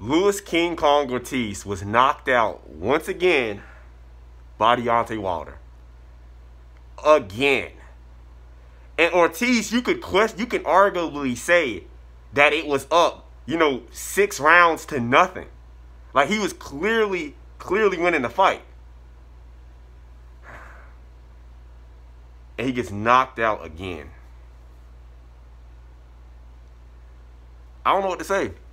Luis King Kong Ortiz was knocked out once again by Deontay Wilder. Again. And Ortiz, you can arguably say that it was up, 6 rounds to nothing. Like, he was clearly winning the fight. And he gets knocked out again. I don't know what to say.